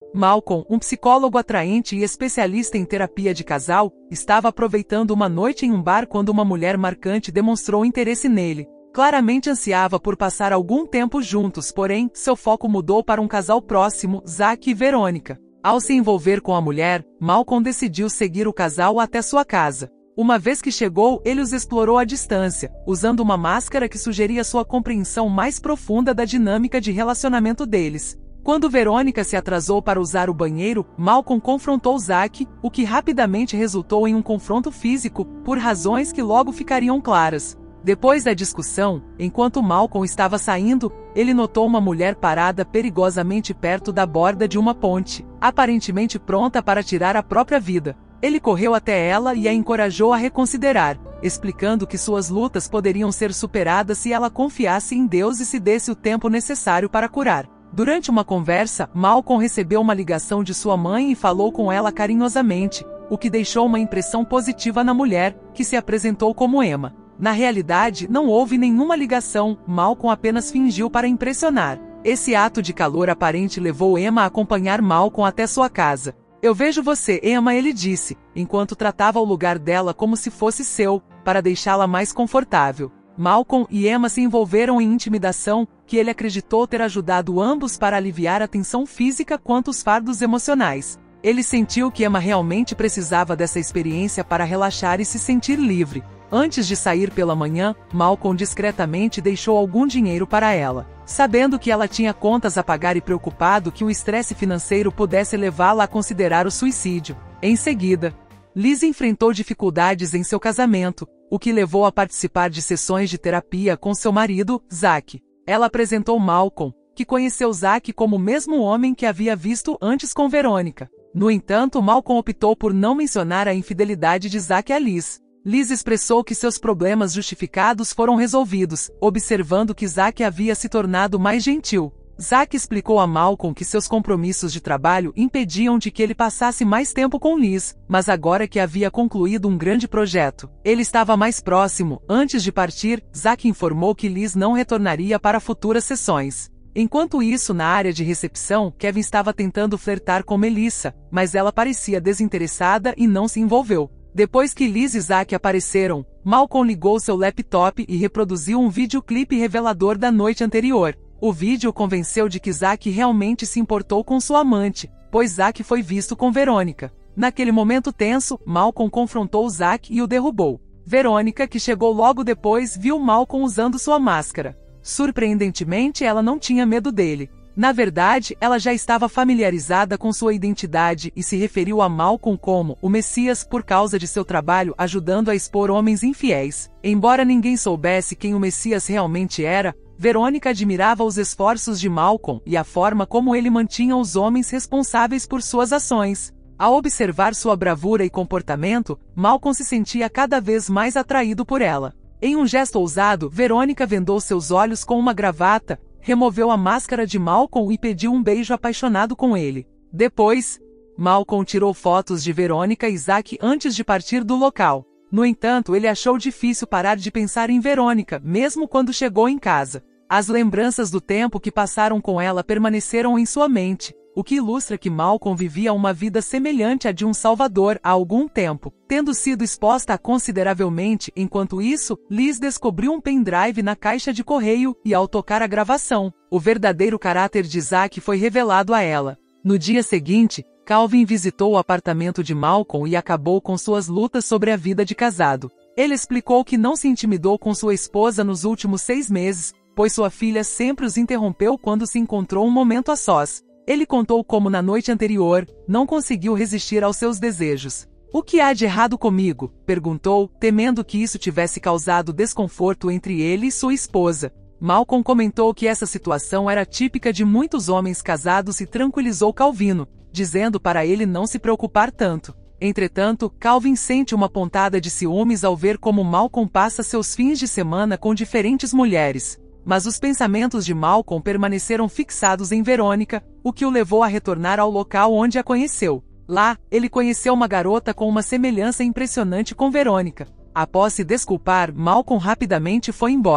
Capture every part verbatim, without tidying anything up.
Malcolm, um psicólogo atraente e especialista em terapia de casal, estava aproveitando uma noite em um bar quando uma mulher marcante demonstrou interesse nele. Claramente ansiava por passar algum tempo juntos, porém, seu foco mudou para um casal próximo, Zack e Verônica. Ao se envolver com a mulher, Malcolm decidiu seguir o casal até sua casa. Uma vez que chegou, ele os explorou à distância, usando uma máscara que sugeria sua compreensão mais profunda da dinâmica de relacionamento deles. Quando Verônica se atrasou para usar o banheiro, Malcolm confrontou Zack, o que rapidamente resultou em um confronto físico, por razões que logo ficariam claras. Depois da discussão, enquanto Malcolm estava saindo, ele notou uma mulher parada perigosamente perto da borda de uma ponte, aparentemente pronta para tirar a própria vida. Ele correu até ela e a encorajou a reconsiderar, explicando que suas lutas poderiam ser superadas se ela confiasse em Deus e se desse o tempo necessário para curar. Durante uma conversa, Malcolm recebeu uma ligação de sua mãe e falou com ela carinhosamente, o que deixou uma impressão positiva na mulher, que se apresentou como Emma. Na realidade, não houve nenhuma ligação, Malcolm apenas fingiu para impressionar. Esse ato de calor aparente levou Emma a acompanhar Malcolm até sua casa. "Eu vejo você, Emma", ele disse, enquanto tratava o lugar dela como se fosse seu, para deixá-la mais confortável. Malcolm e Emma se envolveram em intimidação, que ele acreditou ter ajudado ambos para aliviar a tensão física quanto os fardos emocionais. Ele sentiu que Emma realmente precisava dessa experiência para relaxar e se sentir livre. Antes de sair pela manhã, Malcolm discretamente deixou algum dinheiro para ela, sabendo que ela tinha contas a pagar e preocupado que o estresse financeiro pudesse levá-la a considerar o suicídio. Em seguida, Liz enfrentou dificuldades em seu casamento, o que levou a participar de sessões de terapia com seu marido, Zack. Ela apresentou Malcolm, que conheceu Zack como o mesmo homem que havia visto antes com Verônica. No entanto, Malcolm optou por não mencionar a infidelidade de Zack a Liz. Liz expressou que seus problemas justificados foram resolvidos, observando que Zack havia se tornado mais gentil. Zack explicou a Malcolm que seus compromissos de trabalho impediam de que ele passasse mais tempo com Liz, mas agora que havia concluído um grande projeto, ele estava mais próximo. Antes de partir, Zack informou que Liz não retornaria para futuras sessões. Enquanto isso, na área de recepção, Kevin estava tentando flertar com Melissa, mas ela parecia desinteressada e não se envolveu. Depois que Liz e Zack apareceram, Malcolm ligou seu laptop e reproduziu um videoclipe revelador da noite anterior. O vídeo o convenceu de que Zack realmente se importou com sua amante, pois Zack foi visto com Verônica. Naquele momento tenso, Malcolm confrontou Zack e o derrubou. Verônica, que chegou logo depois, viu Malcolm usando sua máscara. Surpreendentemente, ela não tinha medo dele. Na verdade, ela já estava familiarizada com sua identidade e se referiu a Malcolm como o Messias por causa de seu trabalho ajudando a expor homens infiéis. Embora ninguém soubesse quem o Messias realmente era, Verônica admirava os esforços de Malcolm e a forma como ele mantinha os homens responsáveis por suas ações. Ao observar sua bravura e comportamento, Malcolm se sentia cada vez mais atraído por ela. Em um gesto ousado, Verônica vendou seus olhos com uma gravata, removeu a máscara de Malcolm e pediu um beijo apaixonado com ele. Depois, Malcolm tirou fotos de Verônica e Zack antes de partir do local. No entanto, ele achou difícil parar de pensar em Verônica, mesmo quando chegou em casa. As lembranças do tempo que passaram com ela permaneceram em sua mente, o que ilustra que Malcolm vivia uma vida semelhante à de um salvador há algum tempo, tendo sido exposta consideravelmente. Enquanto isso, Liz descobriu um pendrive na caixa de correio e, ao tocar a gravação, o verdadeiro caráter de Zack foi revelado a ela. No dia seguinte, Calvin visitou o apartamento de Malcolm e acabou com suas lutas sobre a vida de casado. Ele explicou que não se intimidou com sua esposa nos últimos seis meses, pois sua filha sempre os interrompeu quando se encontrou um momento a sós. Ele contou como na noite anterior, não conseguiu resistir aos seus desejos. "O que há de errado comigo?", perguntou, temendo que isso tivesse causado desconforto entre ele e sua esposa. Malcolm comentou que essa situação era típica de muitos homens casados e tranquilizou Calvino, dizendo para ele não se preocupar tanto. Entretanto, Calvin sente uma pontada de ciúmes ao ver como Malcolm passa seus fins de semana com diferentes mulheres. Mas os pensamentos de Malcolm permaneceram fixados em Verônica, o que o levou a retornar ao local onde a conheceu. Lá, ele conheceu uma garota com uma semelhança impressionante com Verônica. Após se desculpar, Malcolm rapidamente foi embora.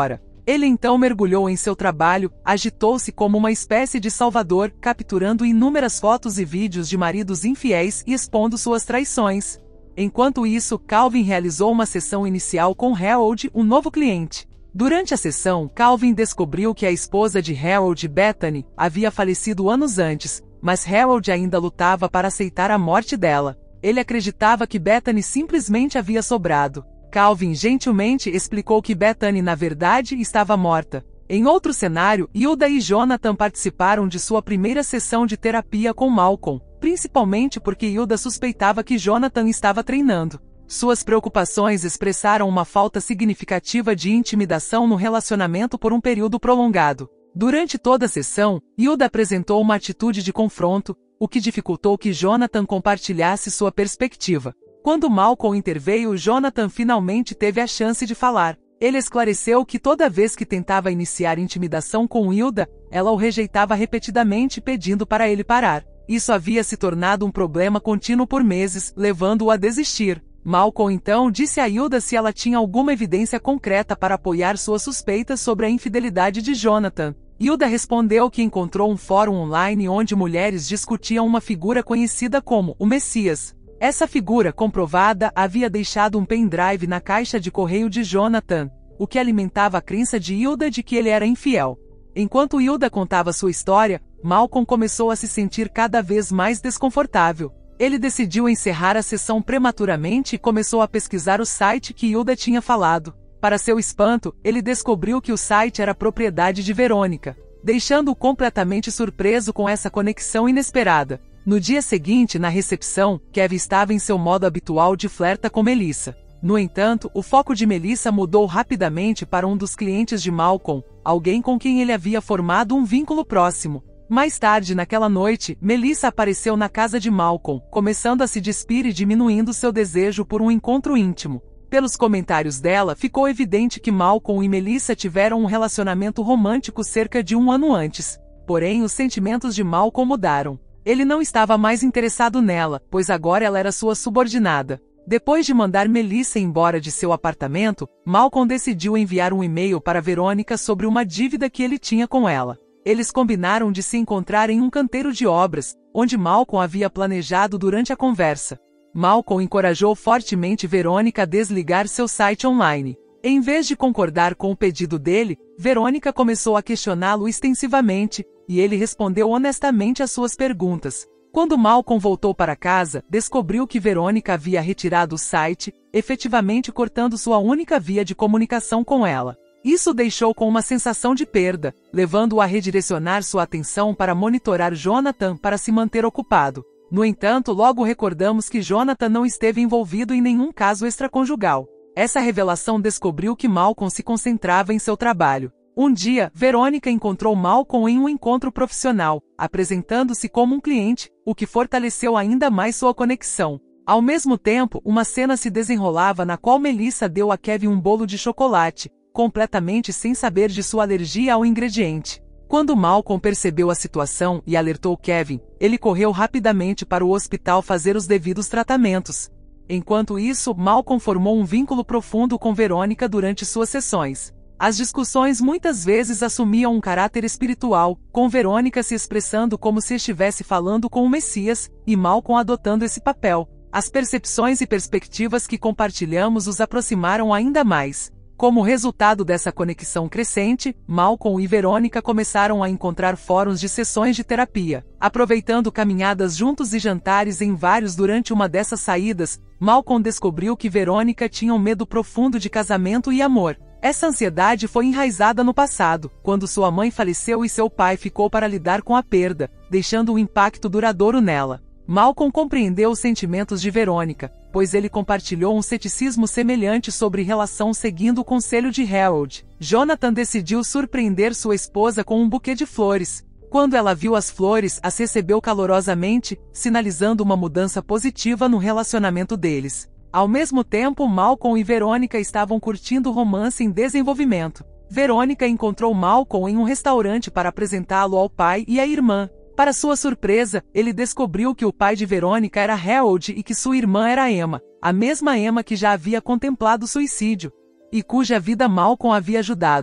Ele então mergulhou em seu trabalho, agitou-se como uma espécie de salvador, capturando inúmeras fotos e vídeos de maridos infiéis e expondo suas traições. Enquanto isso, Calvin realizou uma sessão inicial com Harold, um novo cliente. Durante a sessão, Calvin descobriu que a esposa de Harold, Bethany, havia falecido anos antes, mas Harold ainda lutava para aceitar a morte dela. Ele acreditava que Bethany simplesmente havia sobrado. Calvin gentilmente explicou que Bethany na verdade estava morta. Em outro cenário, Hilda e Jonathan participaram de sua primeira sessão de terapia com Malcolm, principalmente porque Hilda suspeitava que Jonathan estava treinando. Suas preocupações expressaram uma falta significativa de intimidação no relacionamento por um período prolongado. Durante toda a sessão, Hilda apresentou uma atitude de confronto, o que dificultou que Jonathan compartilhasse sua perspectiva. Quando Malcolm interveio, Jonathan finalmente teve a chance de falar. Ele esclareceu que toda vez que tentava iniciar intimidação com Hilda, ela o rejeitava repetidamente pedindo para ele parar. Isso havia se tornado um problema contínuo por meses, levando-o a desistir. Malcolm então disse a Hilda se ela tinha alguma evidência concreta para apoiar suas suspeitas sobre a infidelidade de Jonathan. Hilda respondeu que encontrou um fórum online onde mulheres discutiam uma figura conhecida como o Messias. Essa figura comprovada havia deixado um pendrive na caixa de correio de Jonathan, o que alimentava a crença de Hilda de que ele era infiel. Enquanto Hilda contava sua história, Malcolm começou a se sentir cada vez mais desconfortável. Ele decidiu encerrar a sessão prematuramente e começou a pesquisar o site que Hilda tinha falado. Para seu espanto, ele descobriu que o site era propriedade de Verônica, deixando-o completamente surpreso com essa conexão inesperada. No dia seguinte, na recepção, Kevin estava em seu modo habitual de flerta com Melissa. No entanto, o foco de Melissa mudou rapidamente para um dos clientes de Malcolm, alguém com quem ele havia formado um vínculo próximo. Mais tarde naquela noite, Melissa apareceu na casa de Malcolm, começando a se despir e diminuindo seu desejo por um encontro íntimo. Pelos comentários dela, ficou evidente que Malcolm e Melissa tiveram um relacionamento romântico cerca de um ano antes. Porém, os sentimentos de Malcolm mudaram. Ele não estava mais interessado nela, pois agora ela era sua subordinada. Depois de mandar Melissa embora de seu apartamento, Malcolm decidiu enviar um e-mail para Verônica sobre uma dívida que ele tinha com ela. Eles combinaram de se encontrar em um canteiro de obras, onde Malcolm havia planejado durante a conversa. Malcolm encorajou fortemente Verônica a desligar seu site online. Em vez de concordar com o pedido dele, Verônica começou a questioná-lo extensivamente, e ele respondeu honestamente às suas perguntas. Quando Malcolm voltou para casa, descobriu que Verônica havia retirado o site, efetivamente cortando sua única via de comunicação com ela. Isso o deixou com uma sensação de perda, levando-o a redirecionar sua atenção para monitorar Jonathan para se manter ocupado. No entanto, logo recordamos que Jonathan não esteve envolvido em nenhum caso extraconjugal. Essa revelação descobriu que Malcolm se concentrava em seu trabalho. Um dia, Verônica encontrou Malcolm em um encontro profissional, apresentando-se como um cliente, o que fortaleceu ainda mais sua conexão. Ao mesmo tempo, uma cena se desenrolava na qual Melissa deu a Kevin um bolo de chocolate, completamente sem saber de sua alergia ao ingrediente. Quando Malcolm percebeu a situação e alertou Kevin, ele correu rapidamente para o hospital fazer os devidos tratamentos. Enquanto isso, Malcolm formou um vínculo profundo com Verônica durante suas sessões. As discussões muitas vezes assumiam um caráter espiritual, com Verônica se expressando como se estivesse falando com o Messias, e Malcolm adotando esse papel. As percepções e perspectivas que compartilhamos os aproximaram ainda mais. Como resultado dessa conexão crescente, Malcolm e Verônica começaram a encontrar fóruns de sessões de terapia. Aproveitando caminhadas juntos e jantares em vários durante uma dessas saídas, Malcolm descobriu que Verônica tinha um medo profundo de casamento e amor. Essa ansiedade foi enraizada no passado, quando sua mãe faleceu e seu pai ficou para lidar com a perda, deixando um impacto duradouro nela. Malcolm compreendeu os sentimentos de Verônica, pois ele compartilhou um ceticismo semelhante sobre relação seguindo o conselho de Harold. Jonathan decidiu surpreender sua esposa com um buquê de flores. Quando ela viu as flores, as recebeu calorosamente, sinalizando uma mudança positiva no relacionamento deles. Ao mesmo tempo, Malcolm e Verônica estavam curtindo o romance em desenvolvimento. Verônica encontrou Malcolm em um restaurante para apresentá-lo ao pai e à irmã. Para sua surpresa, ele descobriu que o pai de Verônica era Harold e que sua irmã era Emma, a mesma Emma que já havia contemplado suicídio, e cuja vida Malcolm havia ajudado.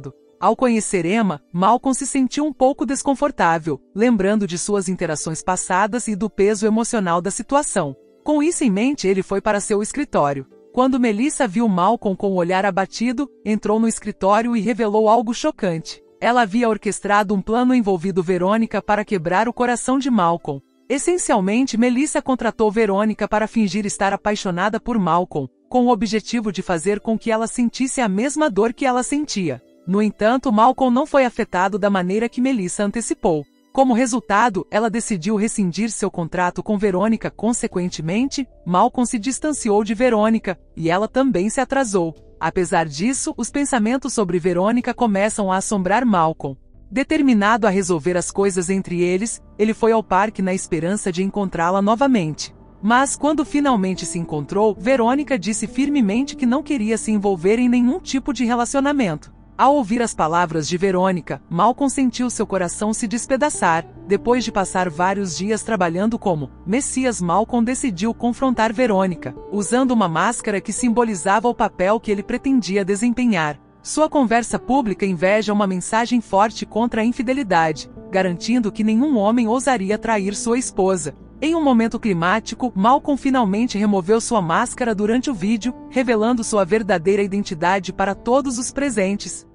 Ao conhecer Emma, Malcolm se sentiu um pouco desconfortável, lembrando de suas interações passadas e do peso emocional da situação. Com isso em mente, ele foi para seu escritório. Quando Melissa viu Malcolm com o olhar abatido, entrou no escritório e revelou algo chocante. Ela havia orquestrado um plano envolvido Verônica para quebrar o coração de Malcolm. Essencialmente, Melissa contratou Verônica para fingir estar apaixonada por Malcolm, com o objetivo de fazer com que ela sentisse a mesma dor que ela sentia. No entanto, Malcolm não foi afetado da maneira que Melissa antecipou. Como resultado, ela decidiu rescindir seu contrato com Verônica. Consequentemente, Malcolm se distanciou de Verônica, e ela também se atrasou. Apesar disso, os pensamentos sobre Verônica começam a assombrar Malcolm. Determinado a resolver as coisas entre eles, ele foi ao parque na esperança de encontrá-la novamente. Mas quando finalmente se encontrou, Verônica disse firmemente que não queria se envolver em nenhum tipo de relacionamento. Ao ouvir as palavras de Verônica, Malcolm sentiu seu coração se despedaçar. Depois de passar vários dias trabalhando como Messias, Malcolm decidiu confrontar Verônica, usando uma máscara que simbolizava o papel que ele pretendia desempenhar. Sua conversa pública inveja uma mensagem forte contra a infidelidade, garantindo que nenhum homem ousaria trair sua esposa. Em um momento climático, Malcolm finalmente removeu sua máscara durante o vídeo, revelando sua verdadeira identidade para todos os presentes.